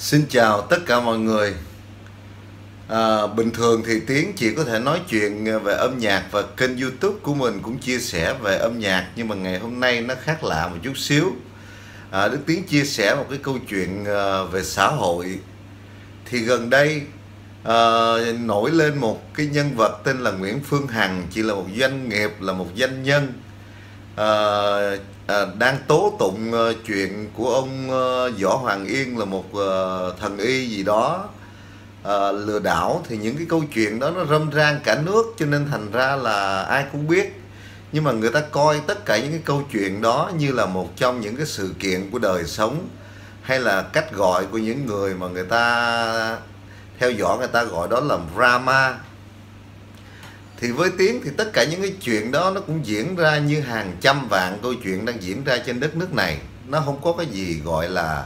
Xin chào tất cả mọi người. Bình thường thì Tiến chỉ có thể nói chuyện về âm nhạc và kênh YouTube của mình cũng chia sẻ về âm nhạc, nhưng mà ngày hôm nay nó khác lạ một chút xíu. Đức Tiến chia sẻ một cái câu chuyện về xã hội. Thì gần đây nổi lên một cái nhân vật tên là Nguyễn Phương Hằng, chỉ là một doanh nghiệp, là một doanh nhân, đang tố tụng chuyện của ông Võ Hoàng Yên là một thần y gì đó lừa đảo. Thì những cái câu chuyện đó nó râm ran cả nước, cho nên thành ra là ai cũng biết. Nhưng mà người ta coi tất cả những cái câu chuyện đó như là một trong những cái sự kiện của đời sống, hay là cách gọi của những người mà người ta theo dõi, người ta gọi đó là drama. Thì với Tiến thì tất cả những cái chuyện đó nó cũng diễn ra như hàng trăm vạn câu chuyện đang diễn ra trên đất nước này. Nó không có cái gì gọi là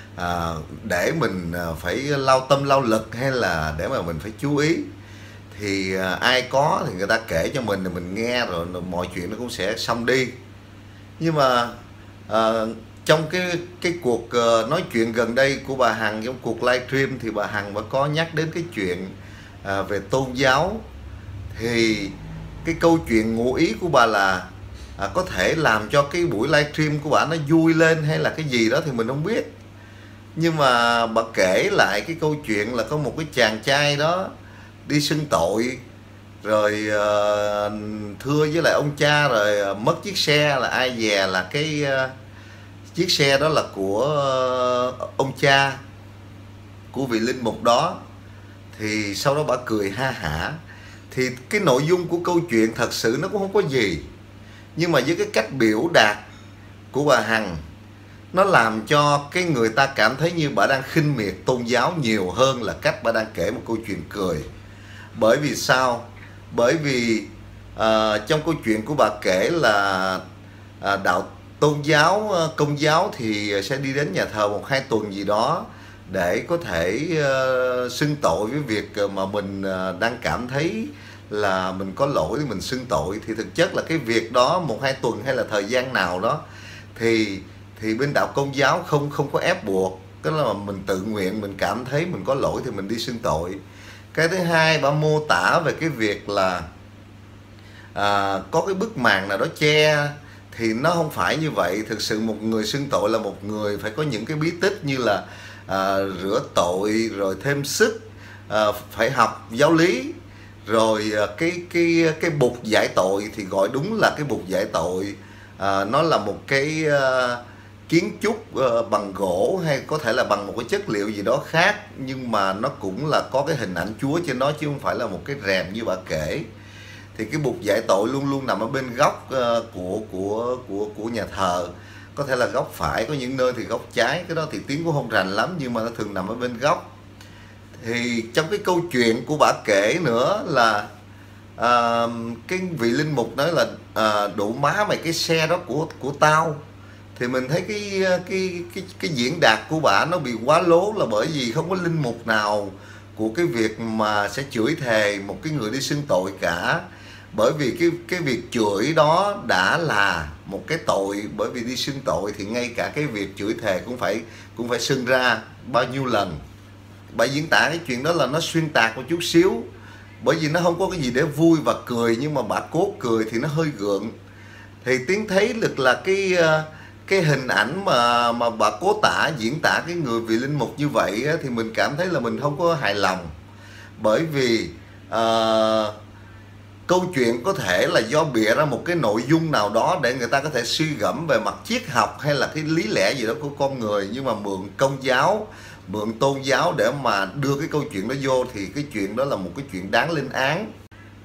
để mình phải lao tâm lao lực hay là để mà mình phải chú ý. Thì ai có thì người ta kể cho mình thì mình nghe, rồi mọi chuyện nó cũng sẽ xong đi. Nhưng mà trong cái cuộc nói chuyện gần đây của bà Hằng, trong cuộc livestream, thì bà Hằng vẫn có nhắc đến cái chuyện về tôn giáo. Thì cái câu chuyện ngụ ý của bà là có thể làm cho cái buổi livestream của bà nó vui lên hay là cái gì đó thì mình không biết. Nhưng mà bà kể lại cái câu chuyện là có một cái chàng trai đó đi xưng tội, rồi thưa với lại ông cha, rồi mất chiếc xe, là ai dè là cái chiếc xe đó là của ông cha của vị linh mục đó. Thì sau đó bà cười ha hả. Thì cái nội dung của câu chuyện thật sự nó cũng không có gì, nhưng mà với cái cách biểu đạt của bà Hằng, nó làm cho cái người ta cảm thấy như bà đang khinh miệt tôn giáo nhiều hơn là cách bà đang kể một câu chuyện cười. Bởi vì sao? Bởi vì trong câu chuyện của bà kể là đạo tôn giáo, công giáo thì sẽ đi đến nhà thờ 1-2 tuần gì đó để có thể xưng tội với việc mà mình đang cảm thấy là mình có lỗi thì mình xưng tội. Thì thực chất là cái việc đó 1-2 tuần hay là thời gian nào đó thì bên đạo công giáo không có ép buộc. Tức là mình tự nguyện, mình cảm thấy mình có lỗi thì mình đi xưng tội. Cái thứ hai, bà mô tả về cái việc là có cái bức màn nào đó che, thì nó không phải như vậy. Thực sự một người xưng tội là một người phải có những cái bí tích như là rửa tội, rồi thêm sức, phải học giáo lý, rồi cái bục giải tội thì gọi đúng là cái bục giải tội. Nó là một cái kiến trúc bằng gỗ, hay có thể là bằng một cái chất liệu gì đó khác, nhưng mà nó cũng là có cái hình ảnh Chúa trên đó, chứ không phải là một cái rèm như bà kể. Thì cái bục giải tội luôn luôn nằm ở bên góc của nhà thờ. Có thể là góc phải, có những nơi thì góc trái, cái đó thì Tiến cũng không rành lắm, nhưng mà nó thường nằm ở bên góc. Thì trong cái câu chuyện của bà kể nữa là cái vị linh mục nói là đủ má mày, cái xe đó của tao. Thì mình thấy cái diễn đạt của bà nó bị quá lố, là bởi vì không có linh mục nào của cái việc mà sẽ chửi thề một cái người đi xưng tội cả. Bởi vì cái việc chửi đó đã là một cái tội, bởi vì đi xưng tội thì ngay cả cái việc chửi thề cũng phải xưng ra bao nhiêu lần. Bà diễn tả cái chuyện đó là nó xuyên tạc một chút xíu, bởi vì nó không có cái gì để vui và cười, nhưng mà bà cố cười thì nó hơi gượng. Thì Tiến thấy được là cái hình ảnh mà bà cố tả, diễn tả cái người vị linh mục như vậy á, thì mình cảm thấy là mình không có hài lòng. Bởi vì câu chuyện có thể là do bịa ra một cái nội dung nào đó để người ta có thể suy gẫm về mặt triết học hay là cái lý lẽ gì đó của con người, nhưng mà mượn công giáo, mượn tôn giáo để mà đưa cái câu chuyện đó vô, thì cái chuyện đó là một cái chuyện đáng lên án.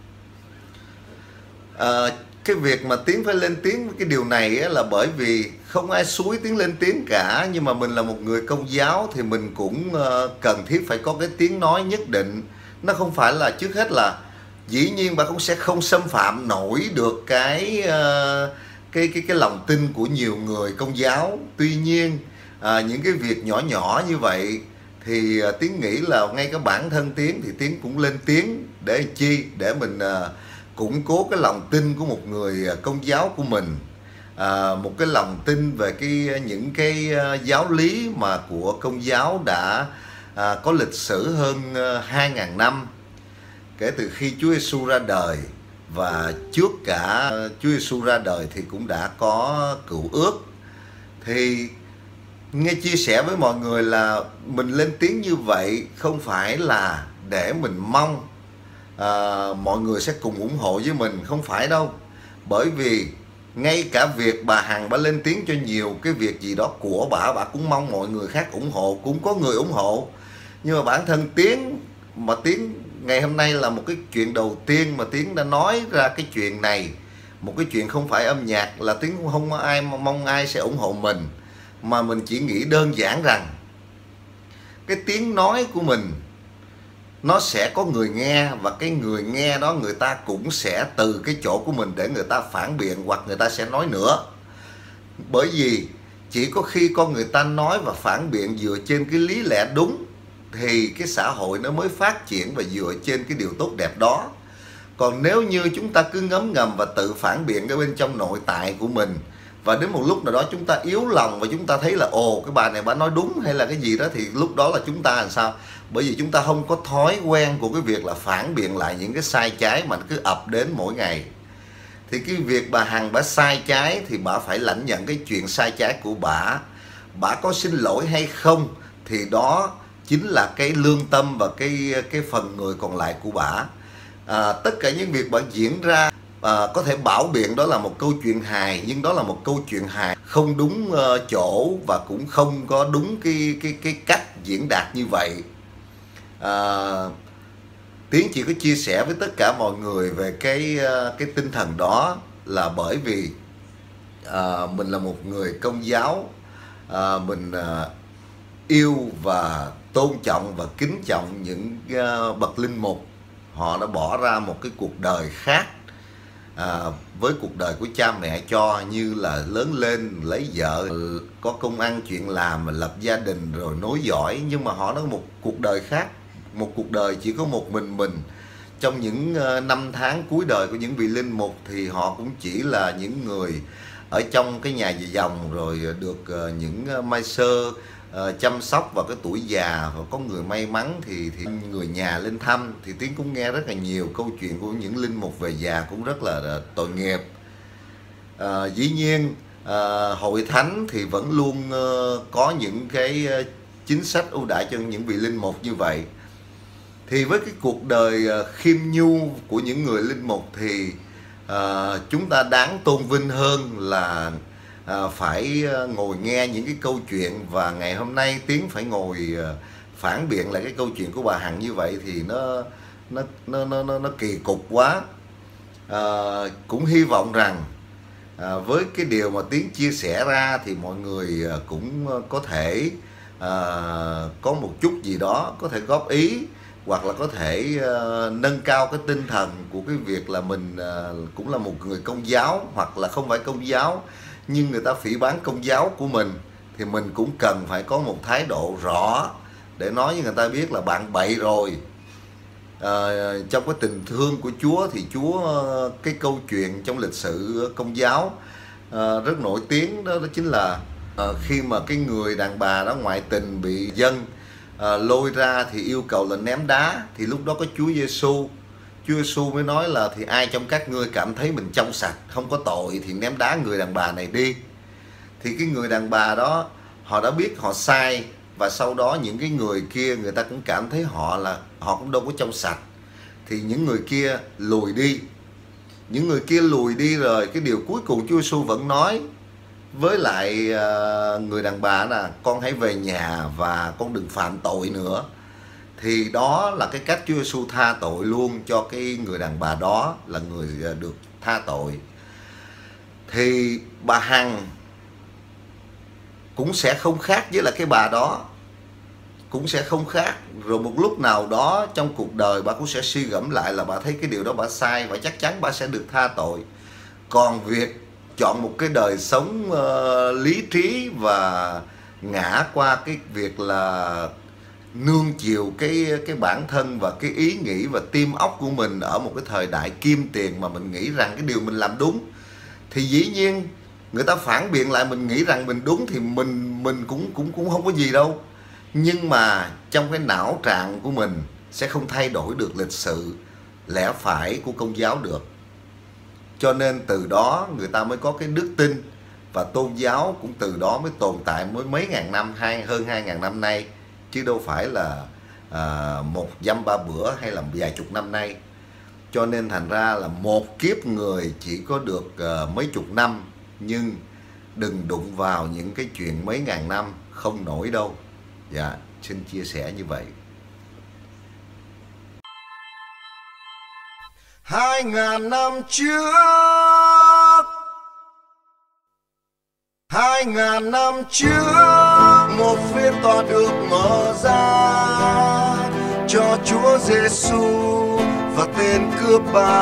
Cái việc mà Tiến phải lên tiếng với cái điều này á, là bởi vì không ai xúi Tiến lên tiếng cả, nhưng mà mình là một người công giáo thì mình cũng cần thiết phải có cái tiếng nói nhất định. Nó không phải là, trước hết là dĩ nhiên bà cũng sẽ không xâm phạm nổi được cái lòng tin của nhiều người công giáo. Tuy nhiên những cái việc nhỏ nhỏ như vậy thì Tiến nghĩ là ngay cả bản thân Tiến thì Tiến cũng lên tiếng để chi, để mình củng cố cái lòng tin của một người công giáo của mình. một cái lòng tin về những cái giáo lý mà của Công giáo đã có lịch sử hơn 2.000 năm kể từ khi Chúa Giêsu ra đời. Và trước cả Chúa Giêsu ra đời thì cũng đã có cựu ước. Thì nghe chia sẻ với mọi người là mình lên tiếng như vậy không phải là để mình mong mọi người sẽ cùng ủng hộ với mình, không phải đâu. Bởi vì ngay cả việc bà Hằng bà lên tiếng cho nhiều cái việc gì đó của bà cũng mong mọi người khác ủng hộ, cũng có người ủng hộ. Nhưng mà bản thân Tiến ngày hôm nay là một cái chuyện đầu tiên mà Tiến đã nói ra cái chuyện này, một cái chuyện không phải âm nhạc, là Tiến cũng không có mong ai sẽ ủng hộ mình, mà mình chỉ nghĩ đơn giản rằng cái tiếng nói của mình nó sẽ có người nghe, và cái người nghe đó người ta cũng sẽ từ cái chỗ của mình để người ta phản biện, hoặc người ta sẽ nói nữa. Bởi vì chỉ có khi con người ta nói và phản biện dựa trên cái lý lẽ đúng thì cái xã hội nó mới phát triển và dựa trên cái điều tốt đẹp đó. Còn nếu như chúng ta cứ ngấm ngầm và tự phản biện ở bên trong nội tại của mình, và đến một lúc nào đó chúng ta yếu lòng và chúng ta thấy là ồ, cái bà này bà nói đúng hay là cái gì đó, thì lúc đó là chúng ta làm sao? Bởi vì chúng ta không có thói quen của cái việc là phản biện lại những cái sai trái mà nó cứ ập đến mỗi ngày. Thì cái việc bà Hằng bà sai trái thì bà phải lãnh nhận cái chuyện sai trái của bà có xin lỗi hay không thì đó chính là cái lương tâm và cái phần người còn lại của bà. Tất cả những việc bà diễn ra, có thể bảo biện đó là một câu chuyện hài, nhưng đó là một câu chuyện hài không đúng chỗ và cũng không có đúng cái cách diễn đạt như vậy. Tiến chỉ có chia sẻ với tất cả mọi người về cái tinh thần đó, là bởi vì mình là một người Công giáo, mình yêu và tôn trọng và kính trọng những bậc linh mục. Họ đã bỏ ra một cái cuộc đời khác với cuộc đời của cha mẹ cho, như là lớn lên, lấy vợ, có công ăn chuyện làm, lập gia đình rồi nối dõi. Nhưng mà họ nói một cuộc đời khác, một cuộc đời chỉ có một mình. Trong những năm tháng cuối đời của những vị linh mục thì họ cũng chỉ là những người ở trong cái nhà dòng, rồi được những mai sơ chăm sóc vào cái tuổi già, và có người may mắn thì người nhà lên thăm. Thì Tiến cũng nghe rất là nhiều câu chuyện của những linh mục về già cũng rất là tội nghiệp. Dĩ nhiên hội thánh thì vẫn luôn có những cái chính sách ưu đãi cho những vị linh mục như vậy. Thì với cái cuộc đời khiêm nhu của những người linh mục thì chúng ta đáng tôn vinh hơn là phải ngồi nghe những cái câu chuyện. Và ngày hôm nay Tiến phải ngồi phản biện lại cái câu chuyện của bà Hằng như vậy thì nó kỳ cục quá. Cũng hy vọng rằng với cái điều mà Tiến chia sẻ ra thì mọi người cũng có thể có một chút gì đó có thể góp ý, hoặc là có thể nâng cao cái tinh thần của cái việc là mình cũng là một người Công giáo, hoặc là không phải Công giáo nhưng người ta phỉ báng Công giáo của mình, thì mình cũng cần phải có một thái độ rõ để nói với người ta biết là bạn bậy rồi. Trong cái tình thương của Chúa thì Chúa, cái câu chuyện trong lịch sử Công giáo rất nổi tiếng đó chính là khi mà cái người đàn bà đó ngoại tình bị dân lôi ra thì yêu cầu là ném đá. Thì lúc đó có Chúa Giêsu mới nói là thì ai trong các ngươi cảm thấy mình trong sạch, không có tội thì ném đá người đàn bà này đi. Thì cái người đàn bà đó họ đã biết họ sai, và sau đó những cái người kia người ta cũng cảm thấy họ cũng đâu có trong sạch, thì những người kia lùi đi. Những người kia lùi đi rồi, cái điều cuối cùng Chúa Giêsu vẫn nói với lại người đàn bà là con hãy về nhà và con đừng phạm tội nữa. Thì đó là cái cách Chúa Giêsu tha tội luôn cho cái người đàn bà đó, là người được tha tội. Thì bà Hằng cũng sẽ không khác với là cái bà đó, cũng sẽ không khác. Rồi một lúc nào đó trong cuộc đời bà cũng sẽ suy gẫm lại là bà thấy cái điều đó bà sai, và chắc chắn bà sẽ được tha tội. Còn việc chọn một cái đời sống lý trí và ngã qua cái việc là nương chiều cái bản thân và cái ý nghĩ và tim óc của mình ở một cái thời đại kim tiền mà mình nghĩ rằng cái điều mình làm đúng, thì dĩ nhiên người ta phản biện lại mình nghĩ rằng mình đúng thì mình cũng không có gì đâu. Nhưng mà trong cái não trạng của mình sẽ không thay đổi được lịch sự lẽ phải của Công giáo được. Cho nên từ đó người ta mới có cái đức tin, và tôn giáo cũng từ đó mới tồn tại mới mấy ngàn năm, hơn 2.000 năm nay, chứ đâu phải là một dăm ba bữa hay là vài chục năm nay. Cho nên thành ra là một kiếp người chỉ có được mấy chục năm, nhưng đừng đụng vào những cái chuyện mấy ngàn năm, không nổi đâu. Dạ, xin chia sẻ như vậy. 2.000 năm trước, 2.000 năm trước, một phiên tòa được mở ra cho Chúa Giêsu và tên cướp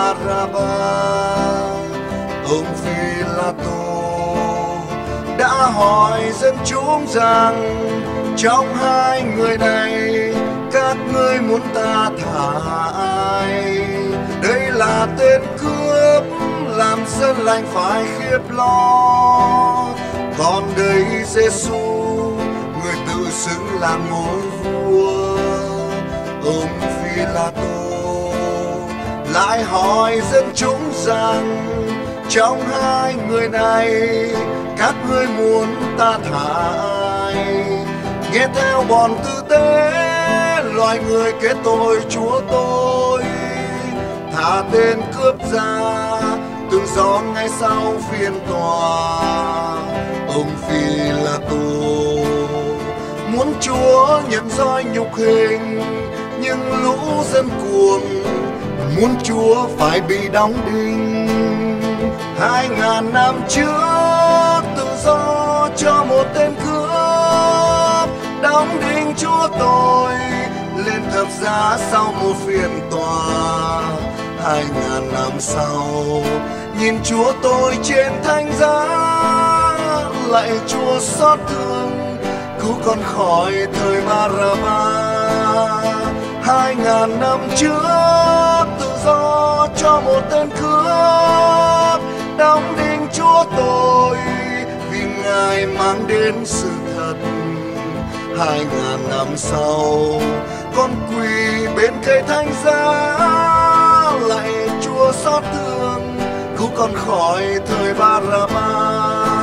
Ba-ra-ba. Ông Phi-la-tô đã hỏi dân chúng rằng trong hai người này các ngươi muốn ta thả ai? Đây là tên cướp làm dân lành phải khiếp lo, còn đây Giêsu người tự xưng là ngôi vua. Ông Phi-la-tô lại hỏi dân chúng rằng trong hai người này các ngươi muốn ta thả ai? Nghe theo bọn tư tế, loài người kết tội Chúa tôi, thả tên cướp ra tự do ngay sau phiên tòa. Ông Phi-la-tô muốn Chúa nhận roi nhục hình, nhưng lũ dân cuồng muốn Chúa phải bị đóng đinh. 2.000 năm trước tự do cho một tên cướp, đóng đinh Chúa tôi lên thập giá sau một phiên tòa. 2.000 năm sau nhìn Chúa tôi trên thánh giá, lạy Chúa xót thương cứu con khỏi thời Ba-ra-ba. 2.000 năm trước tự do cho một tên cướp, đóng đinh Chúa tôi vì Ngài mang đến sự thật. 2.000 năm sau con quỳ bên cây thánh giá, lạy Chúa xót thương cứu con khỏi thời Ba-ra-ba.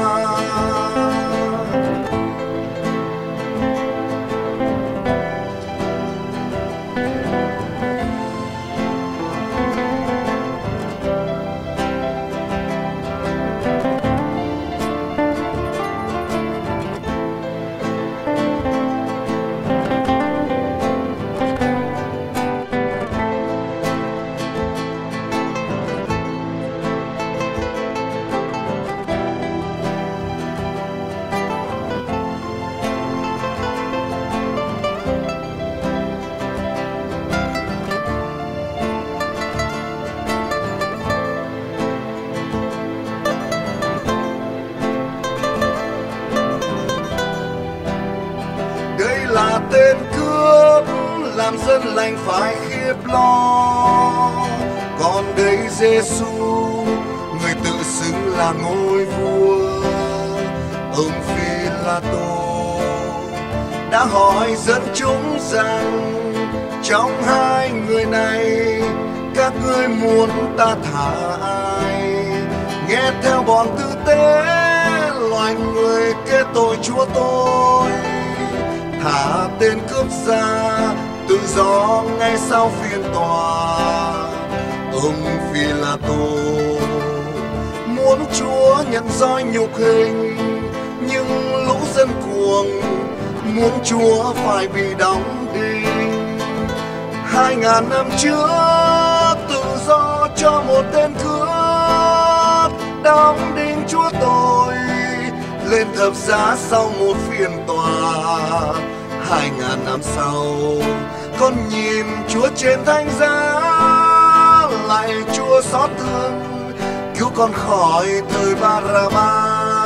Là tên cướp làm dân lành phải khiếp lo, còn đây Giêsu người tự xưng là ngôi vua. Ông Phi-la-tô đã hỏi dân chúng rằng trong hai người này các ngươi muốn ta thả ai? Nghe theo bọn tư tế, loài người kết tội Chúa tôi, thả tên cướp ra tự do ngay sau phiên tòa. Ông Phi-la-tô muốn Chúa nhận roi nhục hình, nhưng lũ dân cuồng muốn Chúa phải bị đóng đinh. 2.000 năm trước tự do cho một tên cướp, đóng đinh Chúa tôi lên thập giá sau một phiên tòa. 2.000 năm sau con nhìn Chúa trên thánh giá, lạy Chúa xót thương cứu con khỏi thời Ba-ra-ba.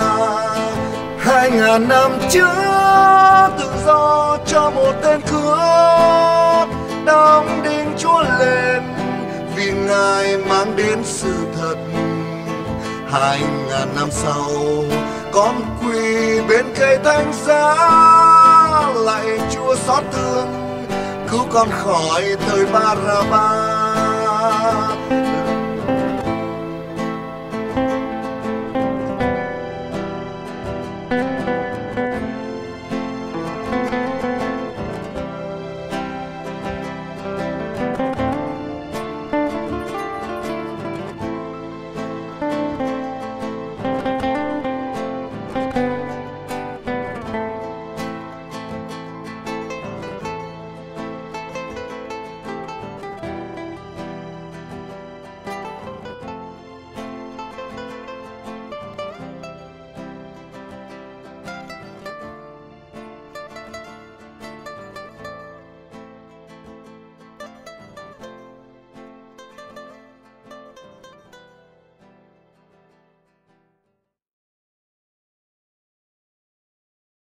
2.000 năm trước tự do cho một tên cướp, đóng đinh Chúa lên vì Ngài mang đến sự thật. 2000 năm sau, con quỳ bên cây thánh giá, lạy Chúa xót thương cứu con khỏi thời Ba-ra-ba.